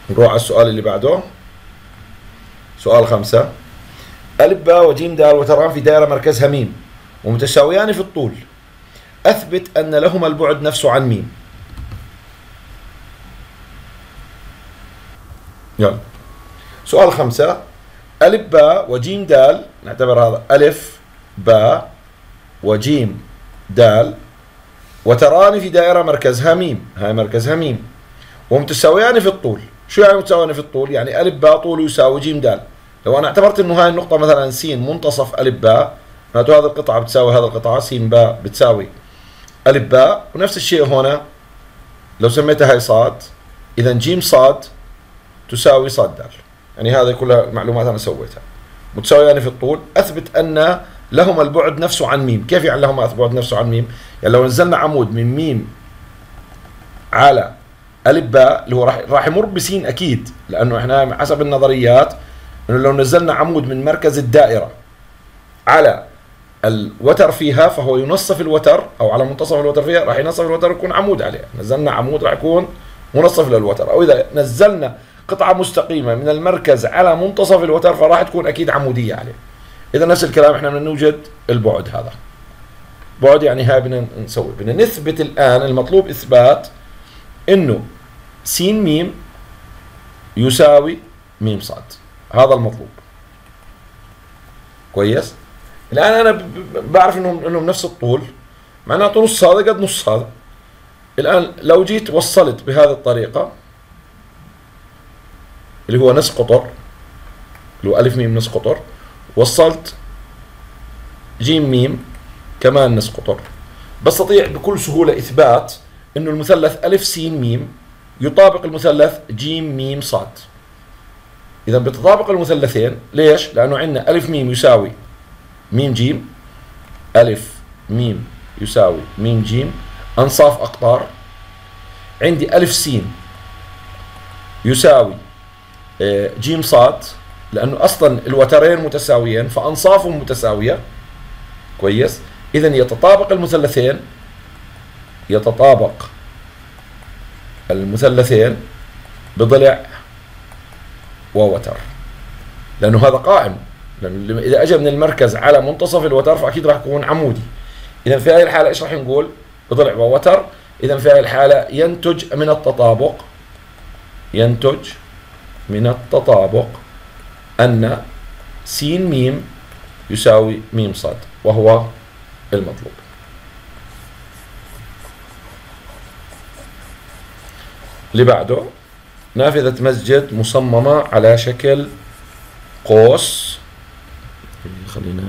نروح على السؤال اللي بعده. سؤال 5. ألف باء وجيم دال وتران في دائرة مركزها ميم ومتساويان في الطول، أثبت أن لهما البعد نفسه عن ميم. يلا سؤال 5. ألف باء وجيم دال، نعتبر هذا ألف باء وجيم دال وتران في دائرة مركزها ميم، هاي مركزها ميم، ومتساويان في الطول. شو يعني متساويان في الطول؟ يعني ألف باء طوله يساوي جيم دال. لو أنا اعتبرت إنه هاي النقطة مثلا س منتصف ألف باء، معناته هذه القطعة بتساوي هذه القطعة، س باء بتساوي ألف باء، ونفس الشيء هنا لو سميتها هاي صاد، إذا جيم صاد تساوي صاد دال. يعني هذه كلها معلومات أنا سويتها. متساويان في الطول، أثبت أن لهما البعد نفسه عن ميم. كيف يعني لهما البعد نفسه عن ميم؟ يعني لو نزلنا عمود من ميم على ألف باء اللي هو راح يمر بسين أكيد، لأنه إحنا حسب النظريات إنه لو نزلنا عمود من مركز الدائرة على الوتر فيها فهو ينصف الوتر، أو على منتصف الوتر فيها راح ينصف الوتر يكون عمود عليه. نزلنا عمود راح يكون منصف للوتر، أو إذا نزلنا قطعة مستقيمة من المركز على منتصف الوتر فراح تكون أكيد عمودية عليه. إذا نفس الكلام إحنا بدنا نوجد البعد. هذا بعد، يعني هاي بدنا نثبت الآن، المطلوب إثبات إنه س ميم يساوي ميم صاد. هذا المطلوب. كويس؟ الآن أنا بعرف إنهم نفس الطول، معناته نص هذا قد نص هذا. الآن لو جيت وصلت بهذه الطريقة اللي هو نص قطر، اللي هو ألف ميم نص قطر، وصلت جيم ميم كمان نص قطر، بستطيع بكل سهولة إثبات إنه المثلث ألف س ميم يطابق المثلث جيم ميم صاد. إذا بتطابق المثلثين. ليش؟ لأنه عندنا ألف ميم يساوي ميم جيم، ألف ميم يساوي ميم جيم، أنصاف أقطار. عندي ألف س يساوي جيم صاد، لأنه أصلا الوترين متساويين فأنصافهم متساوية. كويس؟ إذن يتطابق المثلثين، يتطابق المثلثين بضلع ووتر، لأنه هذا قائم، لأنه إذا أجى من المركز على منتصف الوتر فأكيد راح يكون عمودي. إذا في هذه الحالة إيش راح نقول؟ بضلع ووتر. إذا في هذه الحالة ينتج من التطابق، ينتج من التطابق أن س ميم يساوي ميم صاد، وهو المطلوب. اللي بعده نافذة مسجد مصممة على شكل قوس. خلينا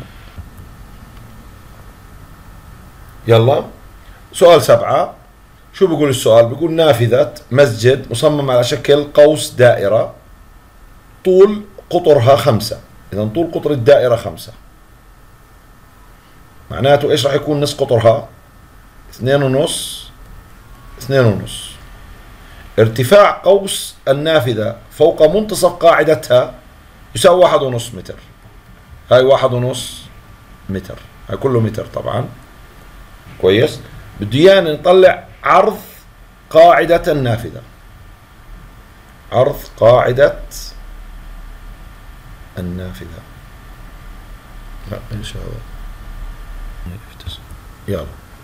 يلا سؤال 7. شو بيقول السؤال؟ بيقول نافذة مسجد مصممة على شكل قوس دائرة، طول قطرها 5. إذا طول قطر الدائرة 5، معناته إيش راح يكون نص قطرها؟ 2.5 2.5. ارتفاع قوس النافذة فوق منتصف قاعدتها يساوي 1.5 متر. هاي 1.5 متر، هاي كله متر طبعا. كويس؟ بده ايانا نطلع عرض قاعدة النافذة، عرض قاعدة النافذة. لا ايش هذا؟ يلا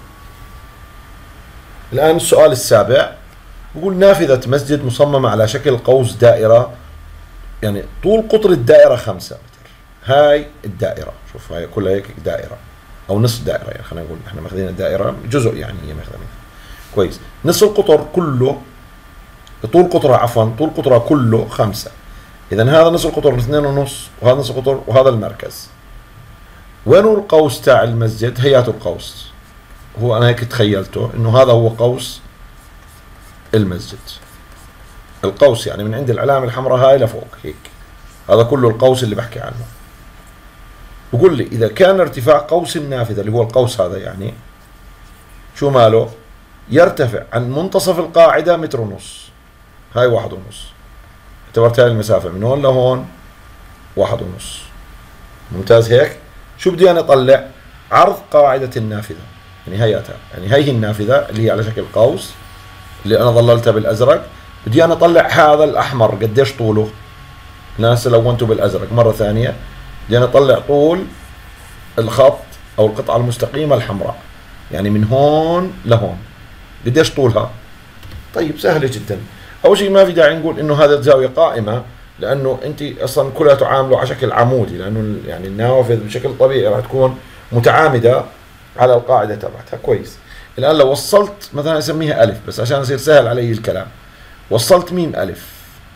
الآن السؤال السابع بقول نافذة مسجد مصممة على شكل قوس دائرة، يعني طول قطر الدائرة 5 متر. هاي الدائرة، شوف هاي كلها هيك دائرة أو نصف دائرة، يعني خلينا نقول احنا ماخذين الدائرة جزء، يعني هي ماخذة منها. كويس؟ نصف القطر كله، طول قطرها عفوا، طول قطرها كله 5. إذا هذا نصف القطر 2.5 وهذا نصف القطر وهذا المركز. وين هو القوس تاع المسجد؟ هياته القوس، هو أنا هيك تخيلته إنه هذا هو قوس المسجد. القوس يعني من عند العلامة الحمراء هاي لفوق هيك، هذا كله القوس اللي بحكي عنه. بقول لي إذا كان ارتفاع قوس النافذة اللي هو القوس هذا، يعني شو ماله؟ يرتفع عن منتصف القاعدة 1.5 متر. هاي 1.5. اعتبرت هاي المسافة من هون لهون 1.5. ممتاز هيك؟ شو بدي أنا أطلع؟ عرض قاعدة النافذة، يعني هياتها، يعني هي النافذة اللي هي على شكل قوس اللي أنا ظللتها بالأزرق. بدي انا اطلع هذا الاحمر قديش طوله، ناس لونته بالازرق مرة ثانية، بدي انا اطلع طول الخط او القطعة المستقيمة الحمراء، يعني من هون لهون قديش طولها. طيب سهلة جدا. اول شيء ما في داعي نقول انه هذا زاوية قائمة، لانه انت اصلا كلها تعامله على شكل عمودي، لانه يعني النوافذ بشكل طبيعي راح تكون متعامدة على القاعدة تبعتها. كويس. الان لو وصلت مثلا اسميها الف بس عشان يصير سهل علي الكلام، وصلت ميم الف،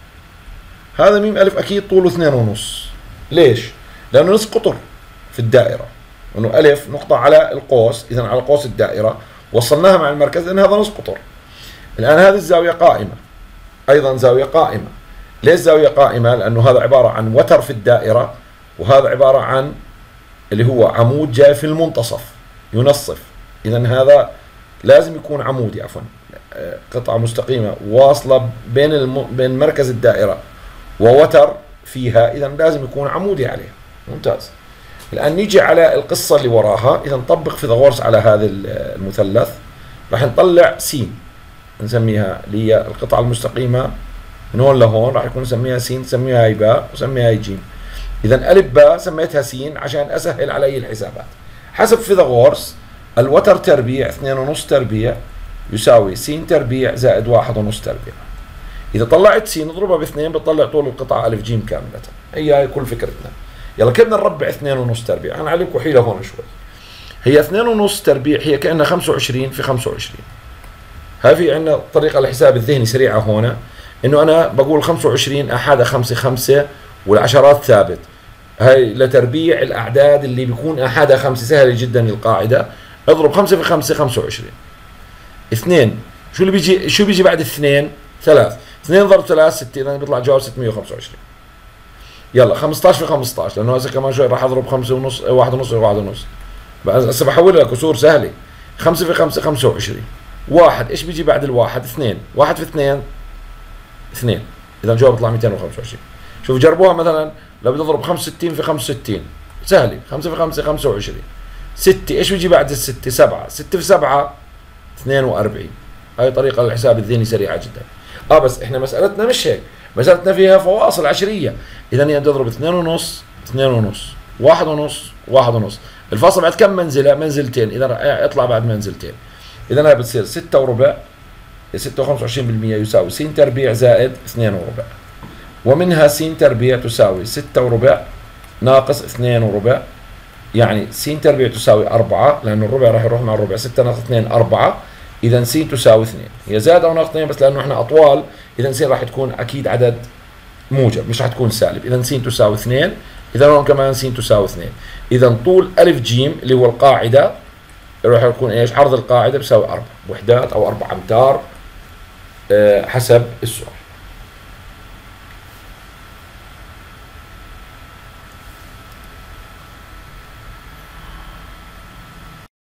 هذا ميم الف اكيد طوله 2.5. ليش؟ لانه نص قطر في الدائرة، انه الف نقطة على القوس، اذا على قوس الدائرة وصلناها مع المركز لان هذا نص قطر. الان هذه الزاوية قائمة، ايضا زاوية قائمة. ليش زاوية قائمة؟ لانه هذا عبارة عن وتر في الدائرة، وهذا عبارة عن اللي هو عمود جاي في المنتصف ينصف، اذا هذا لازم يكون عمودي، عفوا قطعة مستقيمة واصلة بين مركز الدائرة ووتر فيها، اذا لازم يكون عمودي عليها. ممتاز. الان نيجي على القصة اللي وراها. اذا نطبق فيثاغورس على هذا المثلث، راح نطلع س، نسميها اللي هي القطعة المستقيمة من هون لهون، راح يكون نسميها س، نسميها هي باء وسميها هي جيم. اذا الف باء سميتها س عشان اسهل علي الحسابات. حسب فيثاغورس الوتر تربيع 2.5 تربيع يساوي س تربيع زائد 1.5 تربيع. اذا طلعت س نضربها باثنين بتطلع طول القطعة الف جيم كاملة. هي كل فكرتنا. يلا كيف بدنا نربع 2.5 تربيع؟ انا عليكم حيلة هون شوي. هي 2.5 تربيع هي كأنها 25 في 25. هاي في عندنا طريقة للحساب الذهني سريعة هون، انه انا بقول 25 احادها 5 5 والعشرات ثابت. هاي لتربيع الاعداد اللي بيكون احادها 5، سهله جدا القاعده. اضرب 5 في 5 25. 2 شو بيجي بعد الاثنين؟ 3. 2 ضرب 3 6، اذا بيطلع جواب 625. يلا 15 في 15، لانه هسه كمان شوي راح اضرب 5 ونص 1 ونص 1 ونص. هسه بحولها لكسور سهله. 5 في 5 25. 1 ايش بيجي بعد الواحد؟ 2. 1 في 2 2، اذا الجواب بيطلع 225. شوف جربوها مثلا لو بدي اضرب 65 في 65 سهله. 5 في 5 25. 6 ايش بيجي بعد الستة؟ 7. 6 في 7 42. هاي طريقه للحساب الذهني سريعه جدا. بس احنا مسالتنا مش هيك، مسالتنا فيها فواصل عشريه. اذا انت تضرب 2.5 2.5 1.5 1.5. الفاصل بعد كم منزله؟ منزلتين، اذا يطلع بعد منزلتين. اذا هاي بتصير 6 وربع، 26% يساوي س تربيع زائد 2 وربع، ومنها س تربيع تساوي 6 وربع ناقص 2 وربع، يعني س تربيع تساوي 4، لأنه الربع راح يروح مع الربع. 6 ناقص 2 4، إذا س تساوي 2. هي زائد أو ناقص 2 بس لأنه إحنا أطوال، إذا س راح تكون أكيد عدد موجب مش راح تكون سالب. إذا س تساوي 2، إذا هون كمان س تساوي 2. إذا طول ألف جيم اللي هو القاعدة راح يكون إيش؟ عرض القاعدة بيساوي 4 وحدات أو 4 أمتار حسب السؤال.